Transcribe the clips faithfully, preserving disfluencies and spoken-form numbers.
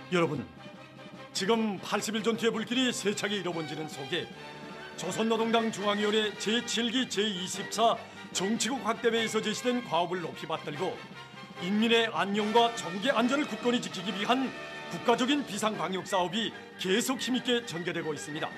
여러분, 지금 팔십 일 전투의 불길이 세차게 일어본지는 속에 조선노동당 중앙위원회 제칠 기 제이십사 정치국 확대회에서 제시된 과업을 높이 받들고 인민의 안녕과 정계 안전을 굳건히 지키기 위한 국가적인 비상방역사업이 계속 힘있게 전개되고 있습니다.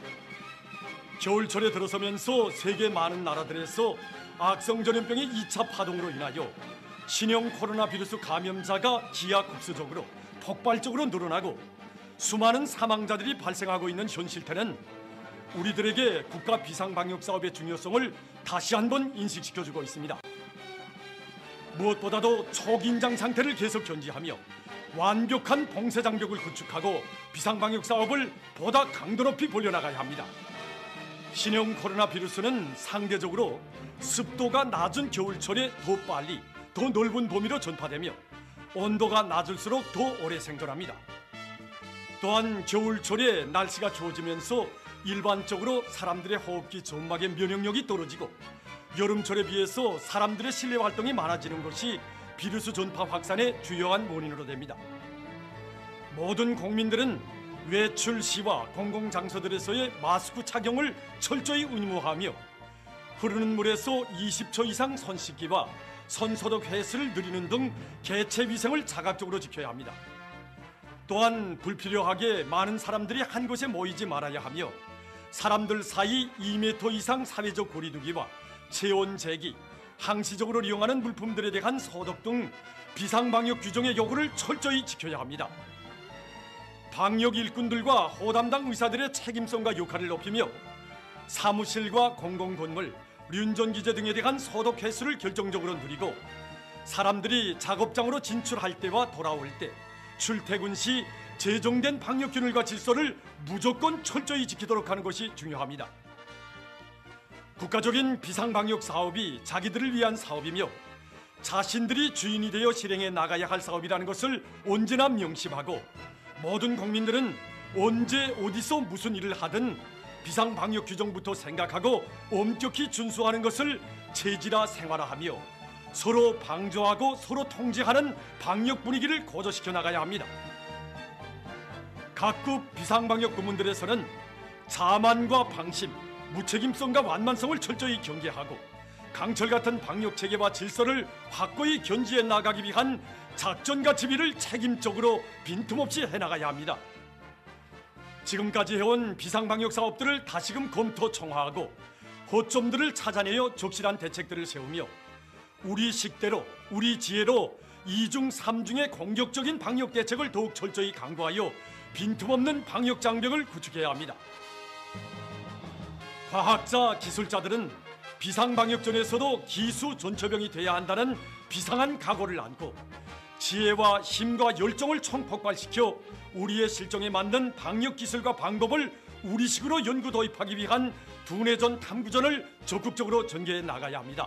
겨울철에 들어서면서 세계 많은 나라들에서 악성전염병의 이 차 파동으로 인하여 신형 코로나 바이러스 감염자가 기하급수적으로 폭발적으로 늘어나고 수많은 사망자들이 발생하고 있는 현실태는 우리들에게 국가 비상방역사업의 중요성을 다시 한번 인식시켜주고 있습니다. 무엇보다도 초긴장 상태를 계속 견지하며 완벽한 봉쇄장벽을 구축하고 비상방역사업을 보다 강도 높이 벌려나가야 합니다. 신형 코로나 바이러스는 상대적으로 습도가 낮은 겨울철에 더 빨리, 더 넓은 범위로 전파되며 온도가 낮을수록 더 오래 생존합니다. 또한 겨울철에 날씨가 추워지면서 일반적으로 사람들의 호흡기 점막의 면역력이 떨어지고 여름철에 비해서 사람들의 실내 활동이 많아지는 것이 바이러스 전파 확산의 주요한 원인으로 됩니다. 모든 국민들은 외출 시와 공공장소들에서의 마스크 착용을 철저히 의무화하며 흐르는 물에서 이십 초 이상 손 씻기와 손소독 횟수를 늘리는 등 개체 위생을 자각적으로 지켜야 합니다. 또한 불필요하게 많은 사람들이 한 곳에 모이지 말아야 하며 사람들 사이 이 미터 이상 사회적 거리두기와 체온 재기, 항시적으로 이용하는 물품들에 대한 소독 등 비상방역 규정의 요구를 철저히 지켜야 합니다. 방역 일꾼들과 호담당 의사들의 책임성과 역할을 높이며 사무실과 공공건물, 륜전기재 등에 대한 소독 횟수를 결정적으로 늘리고 사람들이 작업장으로 진출할 때와 돌아올 때, 출퇴근 시 제정된 방역균열과 질서를 무조건 철저히 지키도록 하는 것이 중요합니다. 국가적인 비상방역 사업이 자기들을 위한 사업이며 자신들이 주인이 되어 실행해 나가야 할 사업이라는 것을 언제나 명심하고 모든 국민들은 언제 어디서 무슨 일을 하든 비상방역 규정부터 생각하고 엄격히 준수하는 것을 체질화 생활화하며 서로 방조하고 서로 통제하는 방역 분위기를 고조시켜 나가야 합니다. 각급 비상방역 부문들에서는 자만과 방심, 무책임성과 완만성을 철저히 경계하고 강철 같은 방역 체계와 질서를 확고히 견지해 나가기 위한 작전과 지휘를 책임적으로 빈틈없이 해나가야 합니다. 지금까지 해온 비상방역 사업들을 다시금 검토 총화하고 허점들을 찾아내어 적실한 대책들을 세우며 우리 식대로, 우리 지혜로 이중 삼중의 공격적인 방역 대책을 더욱 철저히 강구하여 빈틈없는 방역 장벽을 구축해야 합니다. 과학자, 기술자들은 비상방역전에서도 기수 전초병이 돼야 한다는 비상한 각오를 안고 지혜와 힘과 열정을 총폭발시켜 우리의 실정에 맞는 방역 기술과 방법을 우리식으로 연구 도입하기 위한 두뇌전 탐구전을 적극적으로 전개해 나가야 합니다.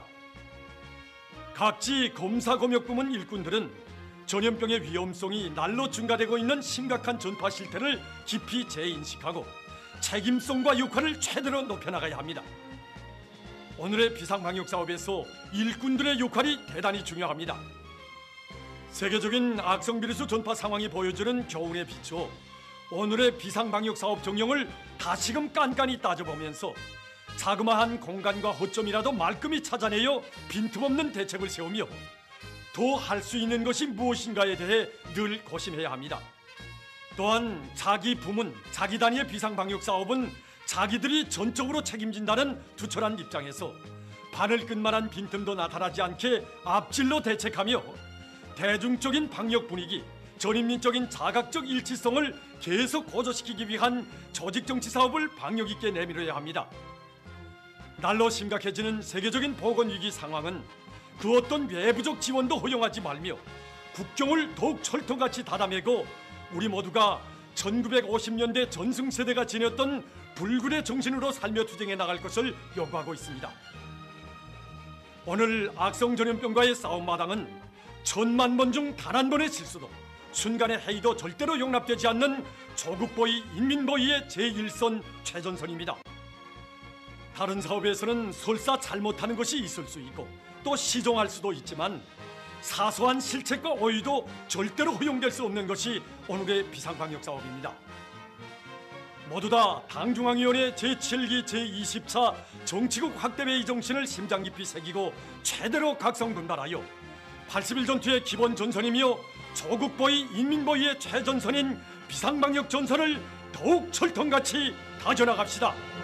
각지 검사검역부문 일꾼들은 전염병의 위험성이 날로 증가되고 있는 심각한 전파 실태를 깊이 재인식하고 책임성과 역할을 최대로 높여나가야 합니다. 오늘의 비상방역사업에서 일꾼들의 역할이 대단히 중요합니다. 세계적인 악성 바이러스 전파 상황이 보여주는 교훈에 비추어 오늘의 비상방역사업 정령을 다시금 깐깐히 따져보면서 자그마한 공간과 허점이라도 말끔히 찾아내어 빈틈없는 대책을 세우며 더 할 수 있는 것이 무엇인가에 대해 늘 고심해야 합니다. 또한 자기 부문, 자기 단위의 비상방역사업은 자기들이 전적으로 책임진다는 투철한 입장에서 바늘끝만한 빈틈도 나타나지 않게 앞질러 대책하며 대중적인 방역 분위기, 전인민적인 자각적 일치성을 계속 고조시키기 위한 조직정치 사업을 방역 있게 내밀어야 합니다. 날로 심각해지는 세계적인 보건위기 상황은 그 어떤 외부적 지원도 허용하지 말며 국경을 더욱 철통같이 닫아매고 우리 모두가 천구백오십 년대 전승세대가 지녔던 불굴의 정신으로 살며 투쟁해 나갈 것을 요구하고 있습니다. 오늘 악성전염병과의 싸움마당은 천만 번 중 단 한 번의 실수도 순간의 해이도 절대로 용납되지 않는 조국보위, 인민보위의 제일선 최전선입니다. 다른 사업에서는 설사 잘못하는 것이 있을 수 있고 또 시종할 수도 있지만 사소한 실책과 오의도 절대로 허용될 수 없는 것이 오늘의 비상방역사업입니다. 모두 다 당중앙위원회 제칠 기 제이십사 정치국 확대회의 정신을 심장 깊이 새기고 최대로 각성분발하여 팔십일 전투의 기본 전선이며 조국보위 인민보위의 최전선인 비상방역 전선을 더욱 철통같이 다져나갑시다.